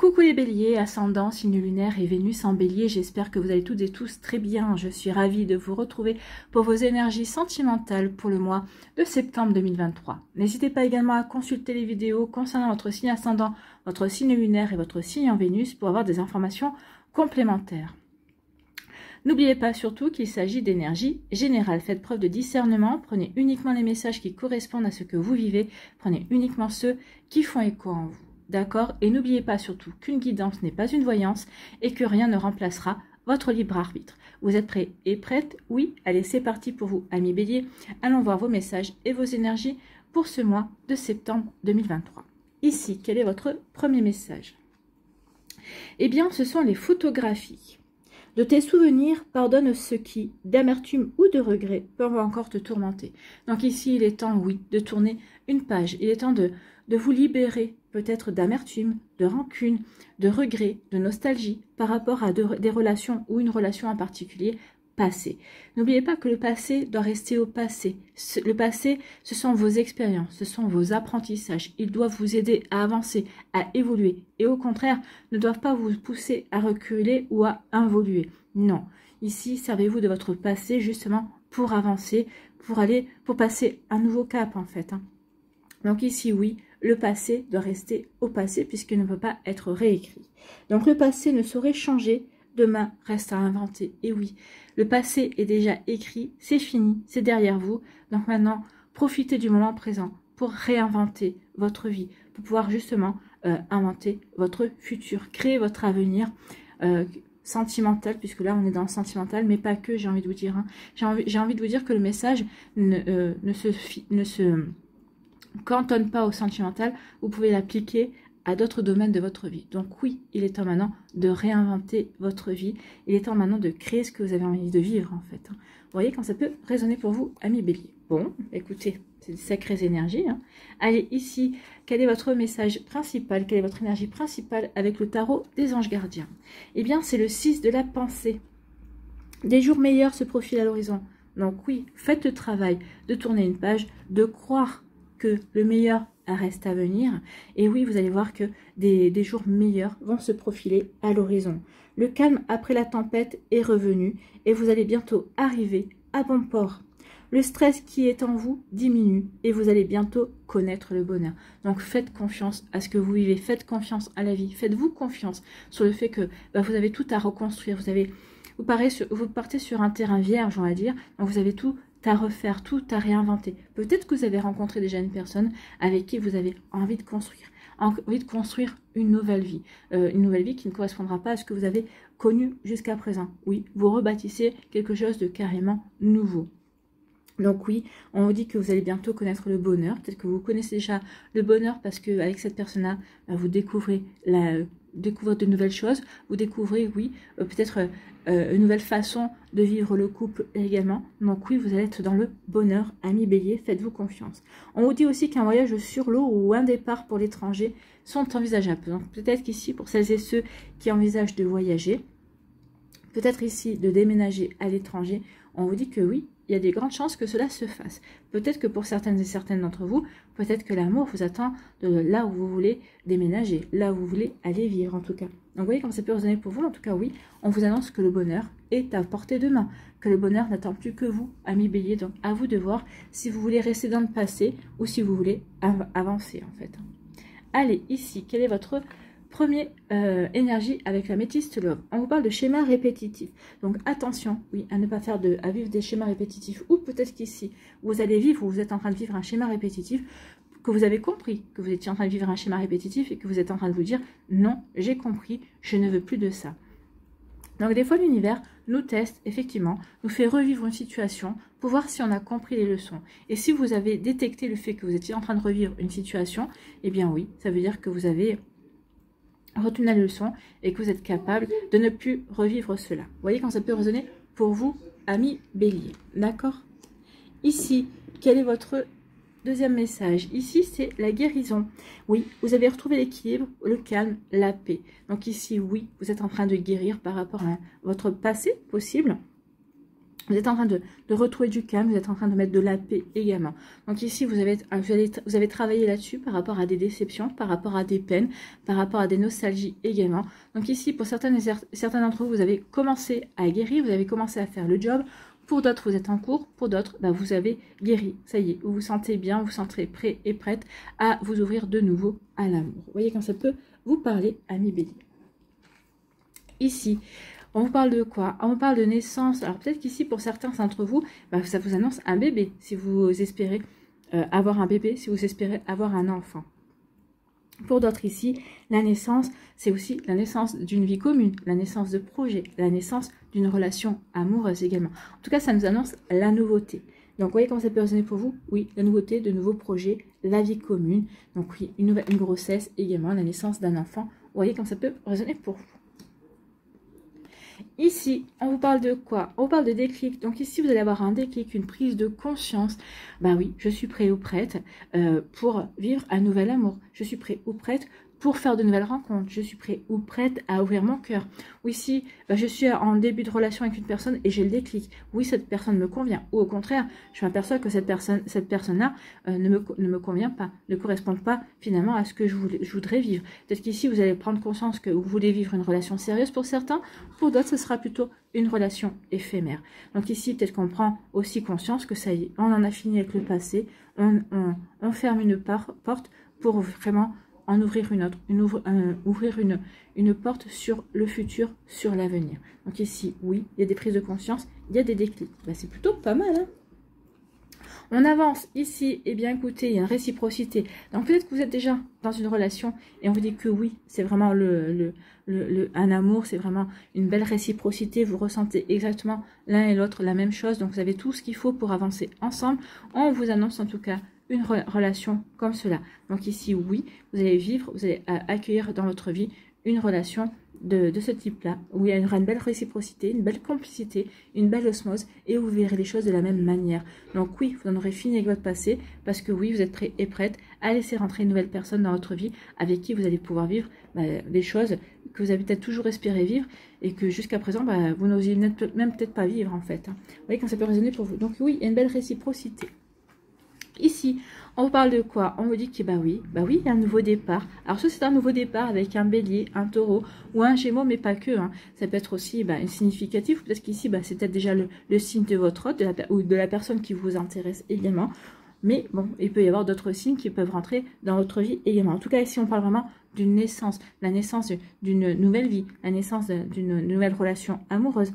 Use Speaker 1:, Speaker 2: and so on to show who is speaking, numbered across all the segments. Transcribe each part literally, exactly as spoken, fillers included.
Speaker 1: Coucou les béliers, ascendant, signe lunaire et Vénus en bélier, j'espère que vous allez toutes et tous très bien. Je suis ravie de vous retrouver pour vos énergies sentimentales pour le mois de septembre deux mille vingt-trois. N'hésitez pas également à consulter les vidéos concernant votre signe ascendant, votre signe lunaire et votre signe en Vénus pour avoir des informations complémentaires. N'oubliez pas surtout qu'il s'agit d'énergie générale. Faites preuve de discernement, prenez uniquement les messages qui correspondent à ce que vous vivez, prenez uniquement ceux qui font écho en vous. D'accord? Et n'oubliez pas surtout qu'une guidance n'est pas une voyance et que rien ne remplacera votre libre arbitre. Vous êtes prêts et prêtes? Oui? Allez, c'est parti pour vous, amis béliers. Allons voir vos messages et vos énergies pour ce mois de septembre deux mille vingt-trois. Ici, quel est votre premier message? Eh bien, ce sont les photographies. De tes souvenirs, pardonne ceux qui, d'amertume ou de regret, peuvent encore te tourmenter. Donc ici, il est temps, oui, de tourner une page. Il est temps de, de vous libérer peut-être d'amertume, de rancune, de regret, de nostalgie par rapport à de, des relations ou une relation en particulier passée. N'oubliez pas que le passé doit rester au passé. Le passé, ce sont vos expériences, ce sont vos apprentissages. Ils doivent vous aider à avancer, à évoluer. Et au contraire, ne doivent pas vous pousser à reculer ou à involuer. Non. Ici, servez-vous de votre passé justement pour avancer, pour aller, pour passer un nouveau cap en fait. Hein. Donc ici, oui, le passé doit rester au passé puisqu'il ne peut pas être réécrit. Donc le passé ne saurait changer. Demain reste à inventer. Et oui, le passé est déjà écrit, c'est fini, c'est derrière vous. Donc maintenant, profitez du moment présent pour réinventer votre vie, pour pouvoir justement euh, inventer votre futur, créer votre avenir euh, sentimental, puisque là on est dans le sentimental, mais pas que, j'ai envie de vous dire. Hein. J'ai envie, j'ai envie de vous dire que le message ne, euh, ne se... Ne se cantonne pas au sentimental, vous pouvez l'appliquer à d'autres domaines de votre vie. Donc oui, il est temps maintenant de réinventer votre vie. Il est temps maintenant de créer ce que vous avez envie de vivre en fait. Vous voyez quand ça peut résonner pour vous, amis bélier. Bon, écoutez, c'est de sacrées énergies. Hein. Allez, ici, quel est votre message principal? Quelle est votre énergie principale avec le tarot des anges gardiens? Eh bien, c'est le six de la pensée. Des jours meilleurs se profilent à l'horizon. Donc oui, faites le travail de tourner une page, de croire que le meilleur reste à venir. Et oui, vous allez voir que des, des jours meilleurs vont se profiler à l'horizon. Le calme après la tempête est revenu et vous allez bientôt arriver à bon port. Le stress qui est en vous diminue et vous allez bientôt connaître le bonheur. Donc faites confiance à ce que vous vivez, faites confiance à la vie, faites-vous confiance sur le fait que bah, vous avez tout à reconstruire, vous, avez, vous, parez sur, vous partez sur un terrain vierge, on va dire, donc vous avez tout à refaire, tout à réinventer. Peut-être que vous avez rencontré déjà une personne avec qui vous avez envie de construire, envie de construire une nouvelle vie, euh, une nouvelle vie qui ne correspondra pas à ce que vous avez connu jusqu'à présent. Oui, vous rebâtissez quelque chose de carrément nouveau. Donc oui, on vous dit que vous allez bientôt connaître le bonheur. Peut-être que vous connaissez déjà le bonheur parce qu'avec cette personne-là, vous découvrez, la, découvrez de nouvelles choses. Vous découvrez, oui, euh, peut-être euh, une nouvelle façon de vivre le couple également. Donc oui, vous allez être dans le bonheur, amis bélier, faites-vous confiance. On vous dit aussi qu'un voyage sur l'eau ou un départ pour l'étranger sont envisageables. Donc peut-être qu'ici, pour celles et ceux qui envisagent de voyager, peut-être ici de déménager à l'étranger, on vous dit que oui, il y a des grandes chances que cela se fasse. Peut-être que pour certaines et certaines d'entre vous, peut-être que l'amour vous attend de là où vous voulez déménager, là où vous voulez aller vivre en tout cas. Donc vous voyez comme ça peut résonner pour vous, en tout cas oui, on vous annonce que le bonheur est à portée de main, que le bonheur n'attend plus que vous, amis bélier. Donc à vous de voir si vous voulez rester dans le passé ou si vous voulez av avancer en fait. Allez, ici, quel est votre Premier euh, énergie avec la métiste love. On vous parle de schémas répétitifs. Donc attention, oui, à ne pas faire de, à vivre des schémas répétitifs. Ou peut-être qu'ici, vous allez vivre ou vous êtes en train de vivre un schéma répétitif, que vous avez compris que vous étiez en train de vivre un schéma répétitif et que vous êtes en train de vous dire non, j'ai compris, je ne veux plus de ça. Donc des fois l'univers nous teste, effectivement, nous fait revivre une situation pour voir si on a compris les leçons. Et si vous avez détecté le fait que vous étiez en train de revivre une situation, eh bien oui, ça veut dire que vous avez retenu la leçon et que vous êtes capable de ne plus revivre cela. Vous voyez quand ça peut résonner pour vous, amis bélier. D'accord? Ici, quel est votre deuxième message? Ici, c'est la guérison. Oui, vous avez retrouvé l'équilibre, le calme, la paix. Donc ici, oui, vous êtes en train de guérir par rapport à votre passé possible. Vous êtes en train de, de retrouver du calme, vous êtes en train de mettre de la paix également. Donc ici, vous avez, vous avez, vous avez travaillé là-dessus par rapport à des déceptions, par rapport à des peines, par rapport à des nostalgies également. Donc ici, pour certaines, certains d'entre vous, vous avez commencé à guérir, vous avez commencé à faire le job. Pour d'autres, vous êtes en cours. Pour d'autres, bah, vous avez guéri. Ça y est, vous vous sentez bien, vous vous sentez prêt et prête à vous ouvrir de nouveau à l'amour. Vous voyez quand ça peut vous parler, ami Bélier. Ici, on vous parle de quoi? On vous parle de naissance. Alors peut-être qu'ici, pour certains d'entre vous, bah, ça vous annonce un bébé. Si vous espérez euh, avoir un bébé, si vous espérez avoir un enfant. Pour d'autres ici, la naissance, c'est aussi la naissance d'une vie commune, la naissance de projets, la naissance d'une relation amoureuse également. En tout cas, ça nous annonce la nouveauté. Donc, vous voyez comment ça peut résonner pour vous? Oui, la nouveauté, de nouveaux projets, la vie commune. Donc oui, une, nouvelle, une grossesse également, la naissance d'un enfant. Vous voyez comment ça peut résonner pour vous? Ici, on vous parle de quoi? On vous parle de déclic. Donc ici, vous allez avoir un déclic, une prise de conscience. Ben oui, je suis prêt ou prête euh, pour vivre un nouvel amour. Je suis prêt ou prête pour faire de nouvelles rencontres. Je suis prêt ou prête à ouvrir mon cœur. Ou ici, ben, je suis en début de relation avec une personne et j'ai le déclic. Oui, cette personne me convient. Ou au contraire, je m'aperçois que cette personne, cette personne-là euh, ne, me, ne me convient pas, ne correspond pas finalement à ce que je, voulais, je voudrais vivre. Peut-être qu'ici, vous allez prendre conscience que vous voulez vivre une relation sérieuse pour certains. Pour d'autres, ce sera plutôt une relation éphémère. Donc ici, peut-être qu'on prend aussi conscience que ça y est, on en a fini avec le passé. On, on, on ferme une part, porte pour vraiment en ouvrir une autre, une ouvre, euh, ouvrir une, une porte sur le futur, sur l'avenir. Donc ici, oui, il y a des prises de conscience, il y a des déclics. Ben, c'est plutôt pas mal, hein. On avance ici, et eh bien écoutez, il y a une réciprocité. Donc peut-être que vous êtes déjà dans une relation et on vous dit que oui, c'est vraiment le, le, le, le, un amour, c'est vraiment une belle réciprocité. Vous ressentez exactement l'un et l'autre la même chose. Donc vous avez tout ce qu'il faut pour avancer ensemble. On vous annonce en tout cas une re relation comme cela. Donc ici, oui, vous allez vivre, vous allez accueillir dans votre vie une relation de, de ce type-là, où il y aura une belle réciprocité, une belle complicité, une belle osmose, et vous verrez les choses de la même manière. Donc oui, vous en aurez fini avec votre passé, parce que oui, vous êtes prêt et prête à laisser rentrer une nouvelle personne dans votre vie, avec qui vous allez pouvoir vivre bah, des choses que vous avez peut-être toujours espéré vivre, et que jusqu'à présent, bah, vous n'osiez même peut-être pas vivre, en fait. Hein. Vous voyez quand ça peut résonner pour vous. Donc oui, il y a une belle réciprocité. Ici, on vous parle de quoi? On vous dit que bah oui, bah oui, il y a un nouveau départ. Alors soit c'est un nouveau départ avec un bélier, un taureau ou un gémeaux, mais pas que. Hein. Ça peut être aussi bah, significatif, parce qu'ici, bah, c'est peut-être déjà le, le signe de votre hôte, de la, ou de la personne qui vous intéresse également. Mais bon, il peut y avoir d'autres signes qui peuvent rentrer dans votre vie également. En tout cas, ici, on parle vraiment d'une naissance, la naissance d'une nouvelle vie, la naissance d'une nouvelle relation amoureuse.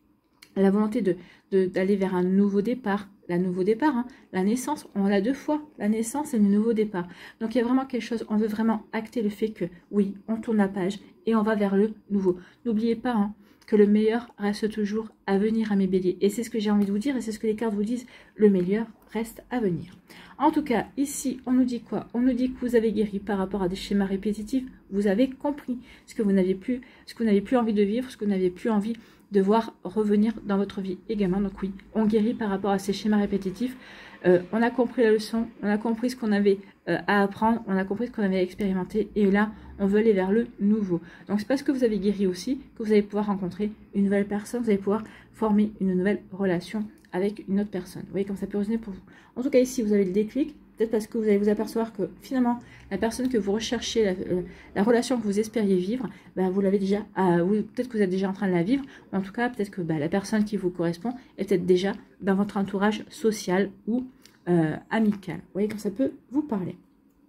Speaker 1: La volonté de d'aller vers un nouveau départ, la nouveau départ, hein, la naissance, on l'a deux fois, la naissance et le nouveau départ. Donc il y a vraiment quelque chose, on veut vraiment acter le fait que oui, on tourne la page et on va vers le nouveau. N'oubliez pas hein, que le meilleur reste toujours à venir à mes béliers. Et c'est ce que j'ai envie de vous dire et c'est ce que les cartes vous disent, le meilleur reste à venir. En tout cas, ici, on nous dit quoi? On nous dit que vous avez guéri par rapport à des schémas répétitifs, vous avez compris ce que vous n'aviez plus, ce que vous n'avez plus envie de vivre, ce que vous n'avez plus envie de voir revenir dans votre vie également. Donc oui, on guérit par rapport à ces schémas répétitifs. Euh, on a compris la leçon, on a compris ce qu'on avait euh, à apprendre, on a compris ce qu'on avait expérimenté et là, on veut aller vers le nouveau. Donc c'est parce que vous avez guéri aussi que vous allez pouvoir rencontrer une nouvelle personne, vous allez pouvoir former une nouvelle relation avec une autre personne. Vous voyez comme ça peut résonner pour vous. En tout cas ici, vous avez le déclic. Peut-être parce que vous allez vous apercevoir que finalement, la personne que vous recherchez, la, euh, la relation que vous espériez vivre, ben, vous l'avez déjà, euh, peut-être que vous êtes déjà en train de la vivre. En tout cas, peut-être que ben, la personne qui vous correspond est peut-être déjà dans votre entourage social ou euh, amical. Vous voyez comme ça peut vous parler.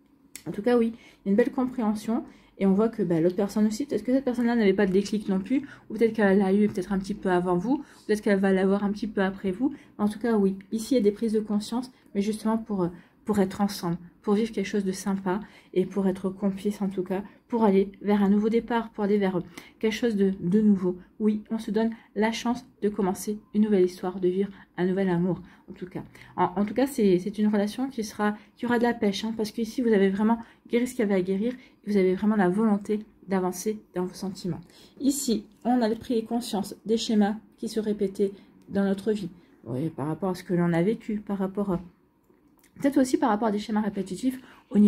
Speaker 1: En tout cas, oui, il y a une belle compréhension. Et on voit que ben, l'autre personne aussi, peut-être que cette personne-là n'avait pas de déclic non plus, ou peut-être qu'elle l'a eu peut-être un petit peu avant vous, peut-être qu'elle va l'avoir un petit peu après vous. En tout cas, oui, ici, il y a des prises de conscience, mais justement pour... pour être ensemble, pour vivre quelque chose de sympa et pour être complice en tout cas, pour aller vers un nouveau départ, pour aller vers quelque chose de, de nouveau. Oui, on se donne la chance de commencer une nouvelle histoire, de vivre un nouvel amour en tout cas. En, en tout cas, c'est une relation qui sera, qui aura de la pêche, hein, parce qu'ici vous avez vraiment guéri ce qu'il y avait à guérir, et vous avez vraiment la volonté d'avancer dans vos sentiments. Ici, on avait pris conscience des schémas qui se répétaient dans notre vie, oui, par rapport à ce que l'on a vécu, par rapport à peut-être aussi par rapport à des schémas répétitifs au niveau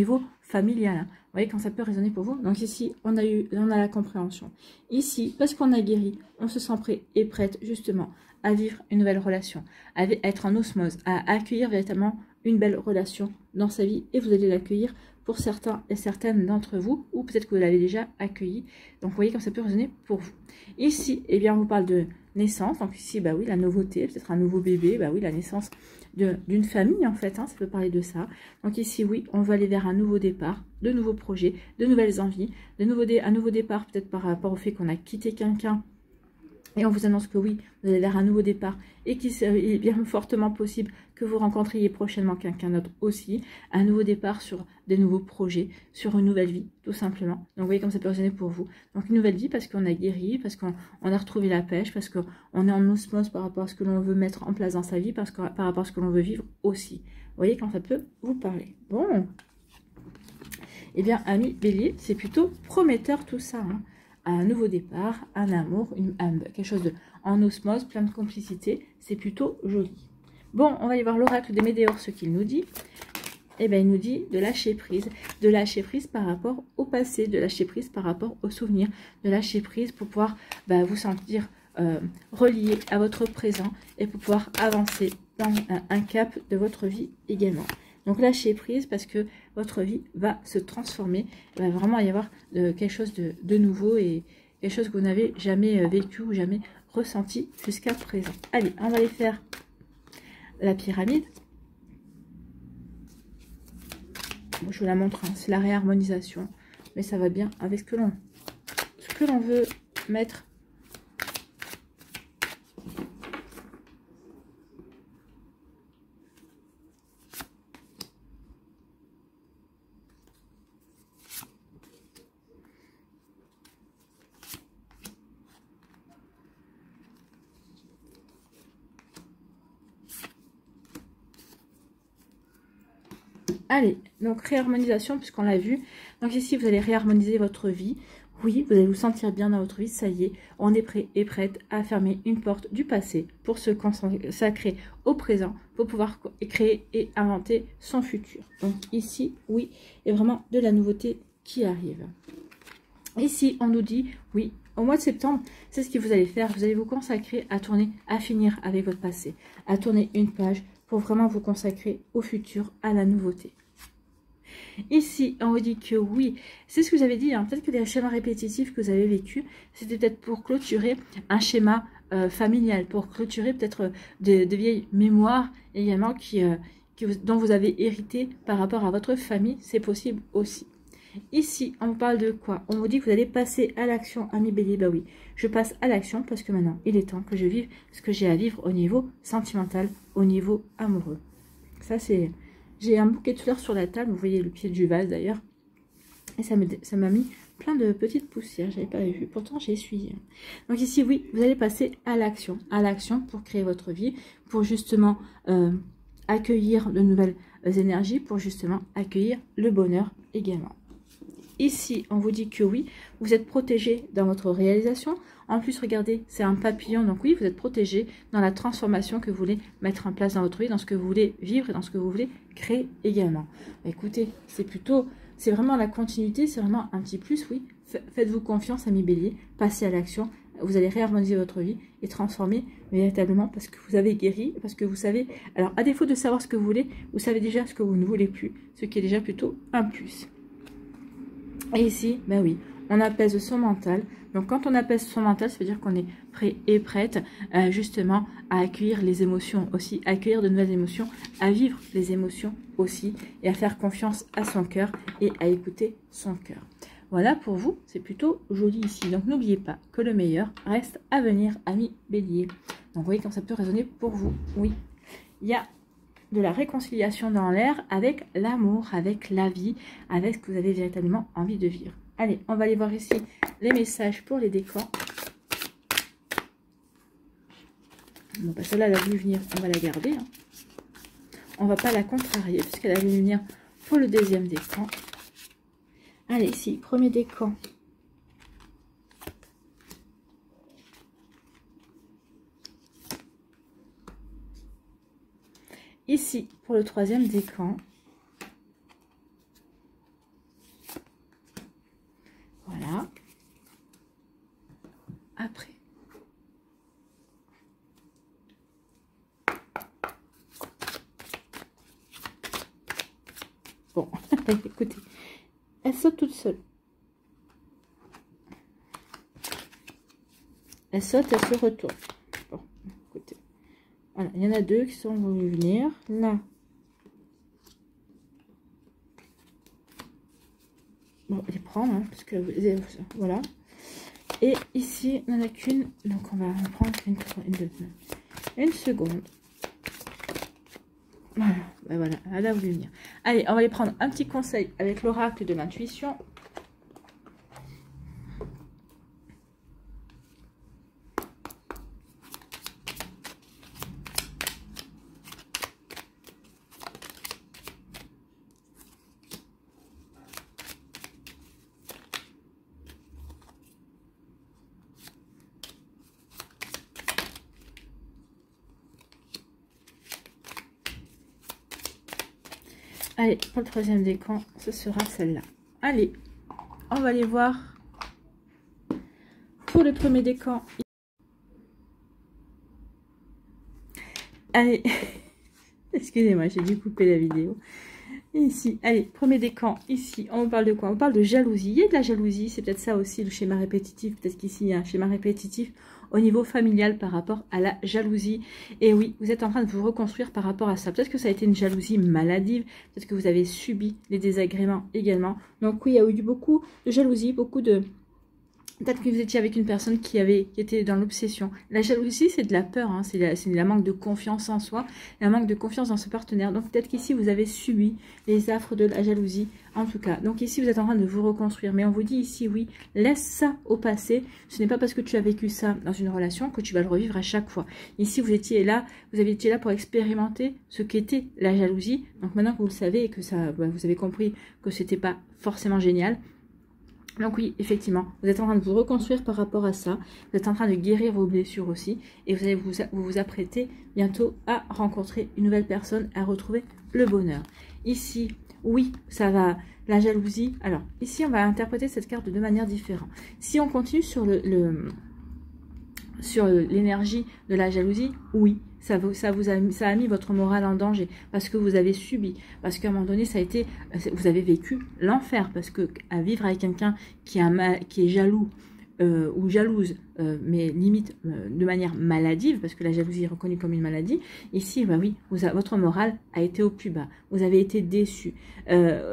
Speaker 1: familial. Hein. Vous voyez quand ça peut résonner pour vous. Donc ici, on a eu, on a la compréhension. Ici, parce qu'on a guéri, on se sent prêt et prête justement à vivre une nouvelle relation, à être en osmose, à accueillir véritablement une belle relation dans sa vie. Et vous allez l'accueillir pour certains et certaines d'entre vous, ou peut-être que vous l'avez déjà accueilli. Donc vous voyez comme ça peut résonner pour vous. Ici, eh bien, on vous parle de naissance. Donc ici, bah oui, la nouveauté, peut-être un nouveau bébé, bah oui, la naissance d'une famille en fait, hein, ça peut parler de ça. Donc ici, oui, on va aller vers un nouveau départ, de nouveaux projets, de nouvelles envies, de nouveaux dé un nouveau départ peut-être par rapport au fait qu'on a quitté quelqu'un. Et on vous annonce que oui, vous allez vers un nouveau départ et qu'il est bien fortement possible que vous rencontriez prochainement quelqu'un d'autre aussi. Un nouveau départ sur des nouveaux projets, sur une nouvelle vie, tout simplement. Donc vous voyez comme ça peut résonner pour vous. Donc une nouvelle vie parce qu'on a guéri, parce qu'on a retrouvé la pêche, parce qu'on est en osmose par rapport à ce que l'on veut mettre en place dans sa vie, parce que, par rapport à ce que l'on veut vivre aussi. Vous voyez quand ça peut vous parler. Bon. Eh bien, amis Bélier, c'est plutôt prometteur tout ça, hein. Un nouveau départ, un amour, une, un, quelque chose de en osmose, plein de complicité, c'est plutôt joli. Bon, on va aller voir l'oracle des Météores, ce qu'il nous dit. Eh bien, il nous dit de lâcher prise, de lâcher prise par rapport au passé, de lâcher prise par rapport aux souvenirs, de lâcher prise pour pouvoir bah, vous sentir euh, relié à votre présent et pour pouvoir avancer dans un, un cap de votre vie également. Donc lâchez prise parce que votre vie va se transformer. Il va vraiment y avoir de, quelque chose de, de nouveau et quelque chose que vous n'avez jamais vécu ou jamais ressenti jusqu'à présent. Allez, on va aller faire la pyramide. Bon, je vous la montre, hein, c'est la réharmonisation. Mais ça va bien avec ce que l'on ce que l'on veut mettre. Allez, donc réharmonisation, puisqu'on l'a vu. Donc ici, vous allez réharmoniser votre vie. Oui, vous allez vous sentir bien dans votre vie. Ça y est, on est prêt et prête à fermer une porte du passé pour se consacrer au présent, pour pouvoir créer et inventer son futur. Donc ici, oui, il y a vraiment de la nouveauté qui arrive. Ici, on nous dit, oui, au mois de septembre, c'est ce que vous allez faire. Vous allez vous consacrer à tourner, à finir avec votre passé, à tourner une page pour vraiment vous consacrer au futur, à la nouveauté. Ici, on vous dit que oui, c'est ce que vous avez dit, hein, peut-être que les schémas répétitifs que vous avez vécu, c'était peut-être pour clôturer un schéma euh, familial, pour clôturer peut-être de, de vieilles mémoires également qui, euh, qui, dont vous avez hérité par rapport à votre famille, c'est possible aussi. Ici, on vous parle de quoi? On vous dit que vous allez passer à l'action, ami Bélier. Bah oui, je passe à l'action parce que maintenant, il est temps que je vive ce que j'ai à vivre au niveau sentimental, au niveau amoureux. Ça, c'est... J'ai un bouquet de fleurs sur la table, vous voyez le pied du vase d'ailleurs. Et ça m'a mis plein de petites poussières, j'avais pas vu, pourtant j'ai essuyé. Donc ici, oui, vous allez passer à l'action, à l'action pour créer votre vie, pour justement euh, accueillir de nouvelles énergies, pour justement accueillir le bonheur également. Ici, on vous dit que oui, vous êtes protégé dans votre réalisation. En plus, regardez, c'est un papillon. Donc oui, vous êtes protégé dans la transformation que vous voulez mettre en place dans votre vie, dans ce que vous voulez vivre et dans ce que vous voulez créer également. Écoutez, c'est plutôt, c'est vraiment la continuité, c'est vraiment un petit plus, oui. Faites-vous confiance, ami Bélier, passez à l'action. Vous allez réharmoniser votre vie et transformer véritablement parce que vous avez guéri, parce que vous savez, alors à défaut de savoir ce que vous voulez, vous savez déjà ce que vous ne voulez plus, ce qui est déjà plutôt un plus. Et ici, ben oui, on apaise son mental. Donc quand on apaise son mental, ça veut dire qu'on est prêt et prête euh, justement à accueillir les émotions aussi, à accueillir de nouvelles émotions, à vivre les émotions aussi et à faire confiance à son cœur et à écouter son cœur. Voilà pour vous, c'est plutôt joli ici. Donc n'oubliez pas que le meilleur reste à venir, ami Bélier. Donc vous voyez quand ça peut résonner pour vous. Oui, il y a de la réconciliation dans l'air avec l'amour, avec la vie, avec ce que vous avez véritablement envie de vivre. Allez, on va aller voir ici les messages pour les décors. Bon, bah celle-là, elle a voulu venir, on va la garder. Hein. On va pas la contrarier puisqu'elle a voulu venir pour le deuxième décan. Allez, ici, premier décan. Ici, pour le troisième décan. après. Bon, écoutez, elle saute toute seule. Elle saute, elle se retourne. Bon, écoutez. Voilà, il y en a deux qui sont venus venir. Là. Bon, les prendre, hein, parce que voilà. Et ici, il n'y en a qu'une. Donc, on va en prendre une, une, deux, une seconde. Voilà, ben voilà, elle a voulu venir. Allez, on va aller prendre un petit conseil avec l'oracle de l'intuition. Allez, pour le troisième décan, ce sera celle-là. Allez, on va aller voir pour le premier décan. Allez, excusez-moi, j'ai dû couper la vidéo. Ici, allez, premier décan, ici, on parle de quoi? On parle de jalousie. Il y a de la jalousie, c'est peut-être ça aussi le schéma répétitif. Peut-être qu'ici, il y a un schéma répétitif au niveau familial par rapport à la jalousie. Et oui, vous êtes en train de vous reconstruire par rapport à ça. Peut-être que ça a été une jalousie maladive. Peut-être que vous avez subi les désagréments également. Donc oui, il y a eu beaucoup de jalousie, beaucoup de... Peut-être que vous étiez avec une personne qui avait qui était dans l'obsession. La jalousie, c'est de la peur, hein, c'est la, la manque de confiance en soi, la manque de confiance dans ce partenaire. Donc peut-être qu'ici, vous avez subi les affres de la jalousie, en tout cas. Donc ici, vous êtes en train de vous reconstruire. Mais on vous dit ici, oui, laisse ça au passé. Ce n'est pas parce que tu as vécu ça dans une relation que tu vas le revivre à chaque fois. Ici, vous étiez là, vous avez été là pour expérimenter ce qu'était la jalousie. Donc maintenant que vous le savez et que ça, bah, vous avez compris que c'était pas forcément génial. Donc oui, effectivement, vous êtes en train de vous reconstruire par rapport à ça. Vous êtes en train de guérir vos blessures aussi. Et vous allez vous, vous, vous apprêter bientôt à rencontrer une nouvelle personne, à retrouver le bonheur. Ici, oui, ça va, la jalousie. Alors, ici, on va interpréter cette carte de deux manières différentes. Si on continue sur le... le sur l'énergie de la jalousie, oui, ça vous, ça vous a, ça a mis votre morale en danger parce que vous avez subi, parce qu'à un moment donné, ça a été, vous avez vécu l'enfer parce que à vivre avec quelqu'un qui, qui est jaloux euh, ou jalouse, euh, mais limite euh, de manière maladive, parce que la jalousie est reconnue comme une maladie, ici, bah oui, vous a, votre morale a été au plus bas, vous avez été déçu. Euh,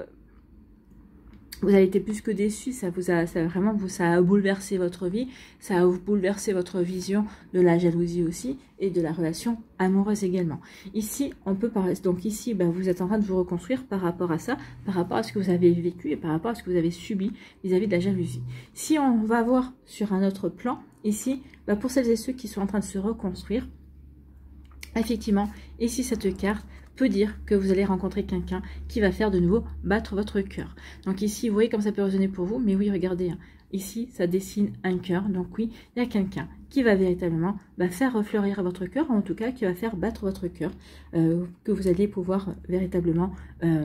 Speaker 1: Vous avez été plus que déçu, ça vous a ça vraiment vous ça a bouleversé votre vie, ça a bouleversé votre vision de la jalousie aussi et de la relation amoureuse également. Ici, on peut parler donc ici, ben, vous êtes en train de vous reconstruire par rapport à ça, par rapport à ce que vous avez vécu et par rapport à ce que vous avez subi vis-à-vis de la jalousie. Si on va voir sur un autre plan, ici, ben, pour celles et ceux qui sont en train de se reconstruire, effectivement, ici cette carte peut dire que vous allez rencontrer quelqu'un qui va faire de nouveau battre votre cœur. Donc ici, vous voyez comme ça peut résonner pour vous, mais oui, regardez, hein, ici, ça dessine un cœur. Donc oui, il y a quelqu'un qui va véritablement bah, faire refleurir votre cœur, en tout cas, qui va faire battre votre cœur, euh, que vous allez pouvoir véritablement... Euh,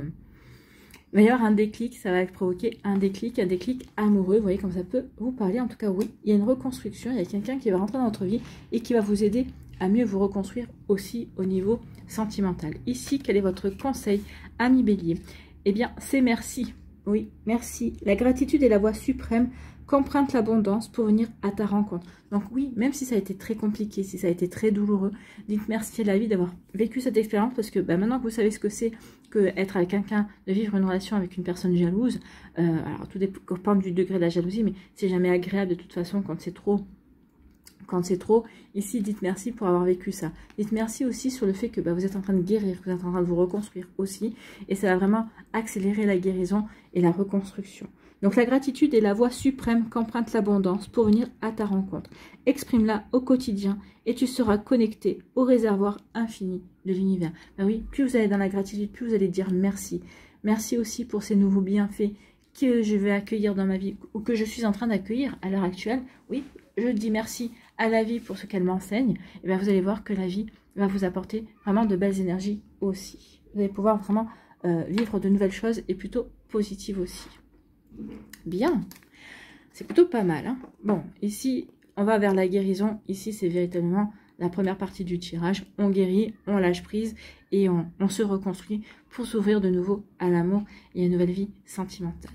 Speaker 1: il va y avoir un déclic, ça va provoquer un déclic, un déclic amoureux. Vous voyez comme ça peut vous parler. En tout cas, oui, il y a une reconstruction, il y a quelqu'un qui va rentrer dans votre vie et qui va vous aider à mieux vous reconstruire aussi au niveau sentimental. Ici, quel est votre conseil, ami Bélier? Eh bien, c'est merci. Oui, merci. La gratitude est la voie suprême qu'emprunte l'abondance pour venir à ta rencontre. Donc oui, même si ça a été très compliqué, si ça a été très douloureux, dites merci à la vie d'avoir vécu cette expérience parce que bah, maintenant que vous savez ce que c'est que être avec quelqu'un, de vivre une relation avec une personne jalouse, euh, alors tout dépend du degré de la jalousie, mais c'est jamais agréable de toute façon quand c'est trop... Quand c'est trop, ici, dites merci pour avoir vécu ça. Dites merci aussi sur le fait que bah, vous êtes en train de guérir, vous êtes en train de vous reconstruire aussi. Et ça va vraiment accélérer la guérison et la reconstruction. Donc la gratitude est la voie suprême qu'emprunte l'abondance pour venir à ta rencontre. Exprime-la au quotidien et tu seras connecté au réservoir infini de l'univers. Ben oui, plus vous allez dans la gratitude, plus vous allez dire merci. Merci aussi pour ces nouveaux bienfaits que je vais accueillir dans ma vie ou que je suis en train d'accueillir à l'heure actuelle. Oui, je dis merci à la vie pour ce qu'elle m'enseigne. Et bien vous allez voir que la vie va vous apporter vraiment de belles énergies aussi. Vous allez pouvoir vraiment euh, vivre de nouvelles choses et plutôt positives aussi. Bien, c'est plutôt pas mal. Hein. Bon, ici, on va vers la guérison. Ici, c'est véritablement la première partie du tirage. On guérit, on lâche prise et on, on se reconstruit pour s'ouvrir de nouveau à l'amour et à une nouvelle vie sentimentale.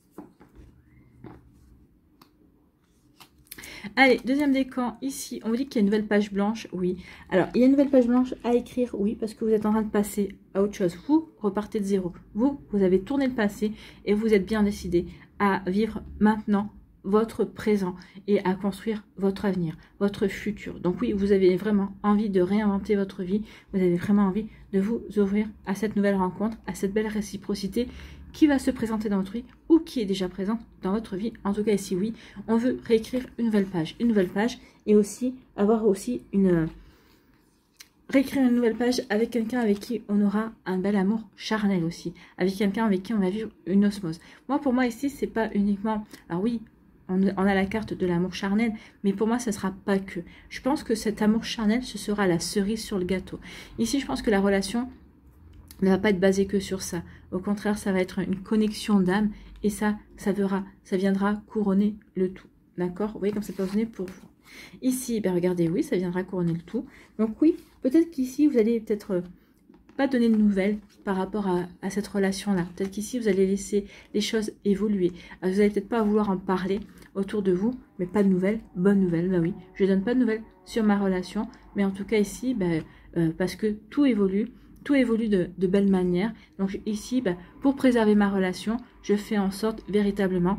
Speaker 1: Allez, deuxième décan, ici, on vous dit qu'il y a une nouvelle page blanche, oui. Alors, il y a une nouvelle page blanche à écrire, oui, parce que vous êtes en train de passer à autre chose. Vous repartez de zéro. Vous, vous avez tourné le passé et vous êtes bien décidé à vivre maintenant votre présent et à construire votre avenir, votre futur. Donc oui, vous avez vraiment envie de réinventer votre vie. Vous avez vraiment envie de vous ouvrir à cette nouvelle rencontre, à cette belle réciprocité qui va se présenter dans votre vie ou qui est déjà présente dans votre vie. En tout cas, ici, oui, on veut réécrire une nouvelle page. Une nouvelle page et aussi avoir aussi une... réécrire une nouvelle page avec quelqu'un avec qui on aura un bel amour charnel aussi. Avec quelqu'un avec qui on va vivre une osmose. Moi, pour moi, ici, c'est pas uniquement... Alors oui, on a la carte de l'amour charnel, mais pour moi, ce ne sera pas que. Je pense que cet amour charnel, ce sera la cerise sur le gâteau. Ici, je pense que la relation ne va pas être basée que sur ça. Au contraire, ça va être une connexion d'âme et ça, ça, verra, ça viendra couronner le tout. D'accord? Vous voyez comme ça peut venir pour vous. Ici, ben regardez, oui, ça viendra couronner le tout. Donc oui, peut-être qu'ici, vous allez peut-être pas donner de nouvelles par rapport à, à cette relation-là. Peut-être qu'ici, vous allez laisser les choses évoluer. Vous n'allez peut-être pas vouloir en parler autour de vous, mais pas de nouvelles, bonnes nouvelles. Ben oui, je ne donne pas de nouvelles sur ma relation, mais en tout cas ici, ben, euh, parce que tout évolue, tout évolue de, de belle manière. Donc ici, ben, pour préserver ma relation, je fais en sorte véritablement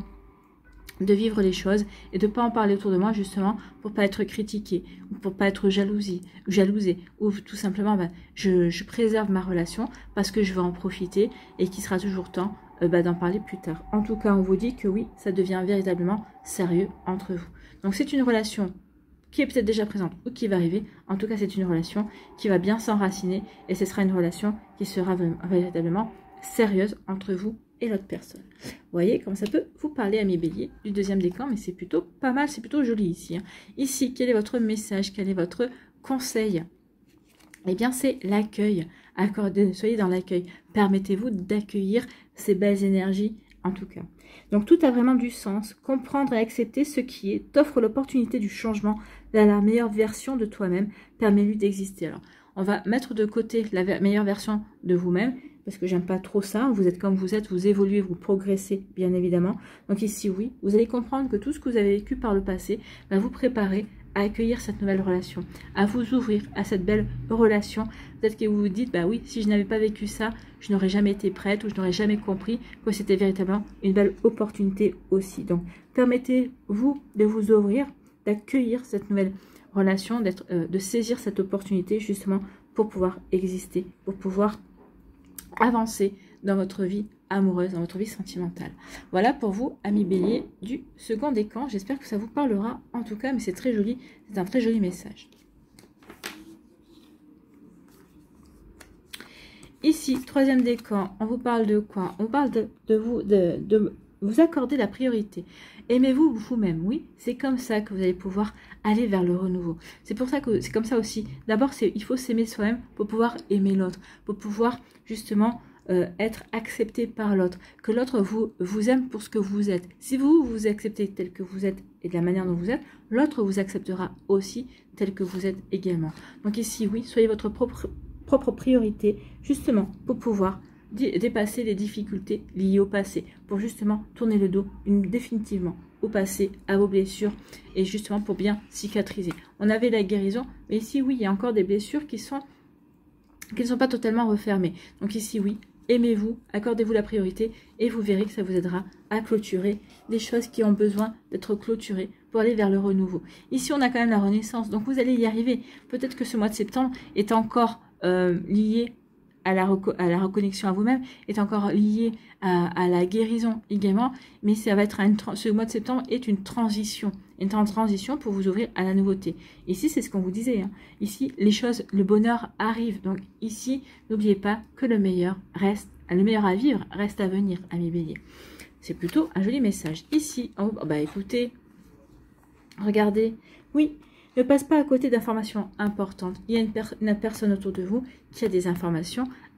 Speaker 1: de vivre les choses et de ne pas en parler autour de moi justement pour pas être critiqué ou pour pas être jalousie, jalousée ou tout simplement ben, je, je préserve ma relation parce que je veux en profiter et qu'il sera toujours temps euh, ben, d'en parler plus tard. En tout cas, on vous dit que oui, ça devient véritablement sérieux entre vous. Donc c'est une relation qui est peut-être déjà présente ou qui va arriver. En tout cas, c'est une relation qui va bien s'enraciner et ce sera une relation qui sera véritablement sérieuse entre vous et l'autre personne. Vous voyez comme ça peut vous parler, amis béliers, du deuxième décan, mais c'est plutôt pas mal, c'est plutôt joli ici. Hein. Ici, quel est votre message, quel est votre conseil? Eh bien, c'est l'accueil. Accordez, soyez dans l'accueil. Permettez-vous d'accueillir ces belles énergies, en tout cas. Donc, tout a vraiment du sens. Comprendre et accepter ce qui est t'offre l'opportunité du changement vers la meilleure version de toi-même. Permets-lui d'exister. Alors, on va mettre de côté la meilleure version de vous-même, parce que j'aime pas trop ça. Vous êtes comme vous êtes, vous évoluez, vous progressez, bien évidemment. Donc ici, oui, vous allez comprendre que tout ce que vous avez vécu par le passé va vous préparer à accueillir cette nouvelle relation, à vous ouvrir à cette belle relation. Peut-être que vous vous dites, bah oui, si je n'avais pas vécu ça, je n'aurais jamais été prête ou je n'aurais jamais compris que c'était véritablement une belle opportunité aussi. Donc, permettez-vous de vous ouvrir, d'accueillir cette nouvelle relation, d'être, euh, de saisir cette opportunité justement pour pouvoir exister, pour pouvoir avancer dans votre vie amoureuse, dans votre vie sentimentale. Voilà pour vous, amis béliers du second décan. J'espère que ça vous parlera en tout cas, mais c'est très joli, c'est un très joli message. Ici, troisième décan, on vous parle de quoi? On parle de, de vous, de, de vous accorder la priorité. Aimez-vous vous-même, oui, c'est comme ça que vous allez pouvoir aller vers le renouveau. C'est pour ça que c'est comme ça aussi. D'abord, il faut s'aimer soi-même pour pouvoir aimer l'autre, pour pouvoir justement euh, être accepté par l'autre, que l'autre vous, vous aime pour ce que vous êtes. Si vous vous acceptez tel que vous êtes et de la manière dont vous êtes, l'autre vous acceptera aussi tel que vous êtes également. Donc ici, oui, soyez votre propre, propre priorité, justement, pour pouvoir dépasser les difficultés liées au passé, pour justement tourner le dos une, définitivement au passé, à vos blessures, et justement pour bien cicatriser. On avait la guérison, mais ici, oui, il y a encore des blessures qui sont qui ne sont pas totalement refermées. Donc ici, oui, aimez-vous, accordez-vous la priorité, et vous verrez que ça vous aidera à clôturer des choses qui ont besoin d'être clôturées pour aller vers le renouveau. Ici, on a quand même la renaissance, donc vous allez y arriver. Peut-être que ce mois de septembre est encore euh, lié À la, à la reconnexion à vous-même, est encore lié à, à la guérison également, mais ça va être une, ce mois de septembre est une transition, une transition pour vous ouvrir à la nouveauté. Ici, c'est ce qu'on vous disait, hein. Ici, les choses, le bonheur arrive, donc ici, n'oubliez pas que le meilleur reste, le meilleur à vivre reste à venir, amis béliers. C'est plutôt un joli message. Ici, oh, bah écoutez, regardez, oui, ne passe pas à côté d'informations importantes. Il y a une, per une personne autour de vous qui a des informations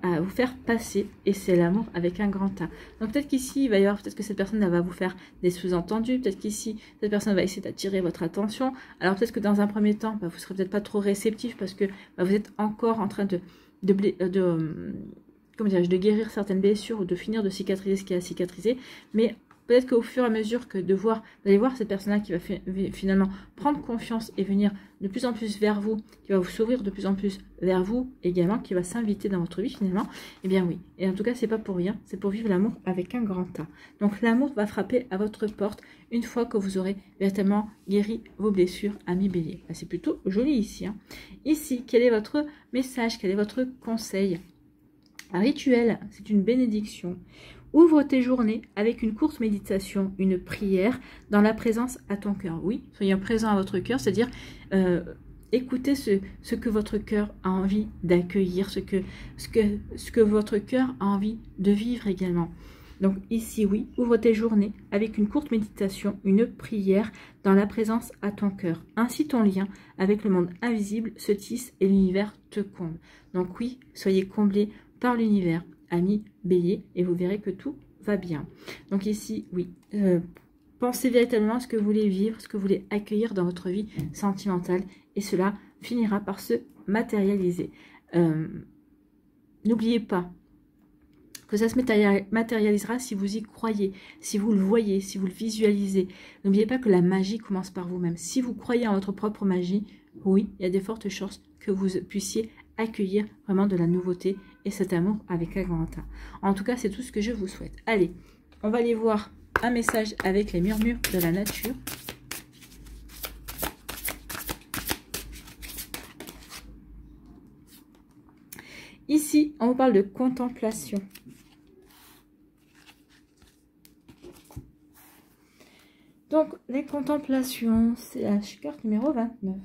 Speaker 1: à vous faire passer, et c'est l'amour avec un grand A. Donc peut-être qu'ici, il va y avoir, peut-être que cette personne va vous faire des sous-entendus, peut-être qu'ici, cette personne va essayer d'attirer votre attention. Alors peut-être que dans un premier temps, bah, vous ne serez peut-être pas trop réceptif parce que bah, vous êtes encore en train de, de, de, de, comment dirais-je, de guérir certaines blessures ou de finir de cicatriser ce qui a cicatrisé, mais peut-être qu'au fur et à mesure que de voir, vous allez voir cette personne-là qui va finalement prendre confiance et venir de plus en plus vers vous, qui va vous s'ouvrir de plus en plus vers vous également, qui va s'inviter dans votre vie finalement, eh bien oui. Et en tout cas, c'est pas pour rien, c'est pour vivre l'amour avec un grand A. Donc l'amour va frapper à votre porte une fois que vous aurez véritablement guéri vos blessures, amis bélier. C'est plutôt joli ici. Hein. Ici, quel est votre message, quel est votre conseil? Un rituel, c'est une bénédiction. Ouvre tes journées avec une courte méditation, une prière dans la présence à ton cœur. Oui, soyez présent à votre cœur, c'est-à-dire euh, écoutez ce, ce que votre cœur a envie d'accueillir, ce que, ce, que, ce que votre cœur a envie de vivre également. Donc ici, oui, ouvre tes journées avec une courte méditation, une prière dans la présence à ton cœur. Ainsi, ton lien avec le monde invisible se tisse et l'univers te comble. Donc oui, soyez comblés par l'univers, amis bélier, et vous verrez que tout va bien. Donc ici, oui, euh, pensez véritablement à ce que vous voulez vivre, ce que vous voulez accueillir dans votre vie sentimentale, et cela finira par se matérialiser. Euh, N'oubliez pas que ça se matérialisera si vous y croyez, si vous le voyez, si vous le visualisez. N'oubliez pas que la magie commence par vous-même. Si vous croyez en votre propre magie, oui, il y a de fortes chances que vous puissiez accueillir vraiment de la nouveauté et cet amour avec un grand A. En tout cas, c'est tout ce que je vous souhaite. Allez, on va aller voir un message avec les murmures de la nature. Ici, on vous parle de contemplation. Donc, les contemplations, c'est la carte numéro vingt-neuf.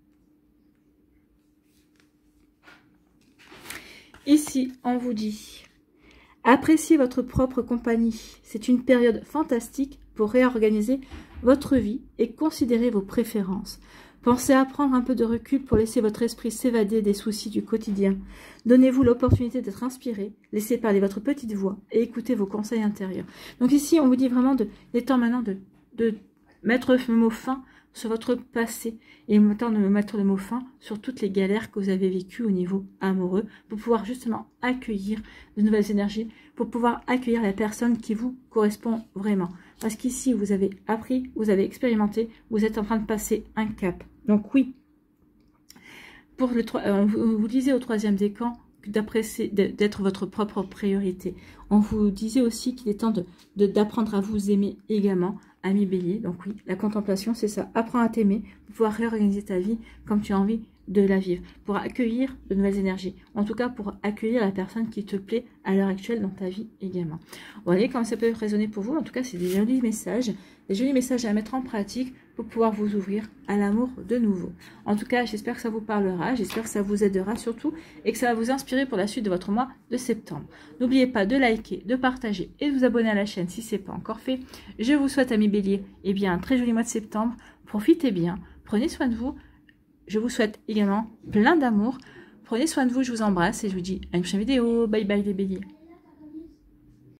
Speaker 1: Ici, on vous dit, appréciez votre propre compagnie. C'est une période fantastique pour réorganiser votre vie et considérer vos préférences. Pensez à prendre un peu de recul pour laisser votre esprit s'évader des soucis du quotidien. Donnez-vous l'opportunité d'être inspiré, laissez parler votre petite voix et écoutez vos conseils intérieurs. Donc ici, on vous dit vraiment de, il est temps maintenant de, de mettre le mot fin sur votre passé et il est temps de mettre le mot fin sur toutes les galères que vous avez vécues au niveau amoureux pour pouvoir justement accueillir de nouvelles énergies, pour pouvoir accueillir la personne qui vous correspond vraiment. Parce qu'ici, vous avez appris, vous avez expérimenté, vous êtes en train de passer un cap. Donc oui, pour le, euh, vous, vous disait au troisième décan d'être votre propre priorité. On vous disait aussi qu'il est temps de, de, d'apprendre à vous aimer également, ami bélier. Donc oui, la contemplation, c'est ça. Apprends à t'aimer pour pouvoir réorganiser ta vie comme tu as envie de la vivre, pour accueillir de nouvelles énergies. En tout cas, pour accueillir la personne qui te plaît à l'heure actuelle dans ta vie également. Vous voyez comme ça peut résonner pour vous. En tout cas, c'est des jolis messages, des jolis messages à mettre en pratique pour pouvoir vous ouvrir à l'amour de nouveau. En tout cas, j'espère que ça vous parlera, j'espère que ça vous aidera surtout et que ça va vous inspirer pour la suite de votre mois de septembre. N'oubliez pas de liker, de partager et de vous abonner à la chaîne si ce n'est pas encore fait. Je vous souhaite, amis béliers, eh bien, un très joli mois de septembre. Profitez bien, prenez soin de vous. Je vous souhaite également plein d'amour. Prenez soin de vous, je vous embrasse et je vous dis à une prochaine vidéo. Bye bye les béliers.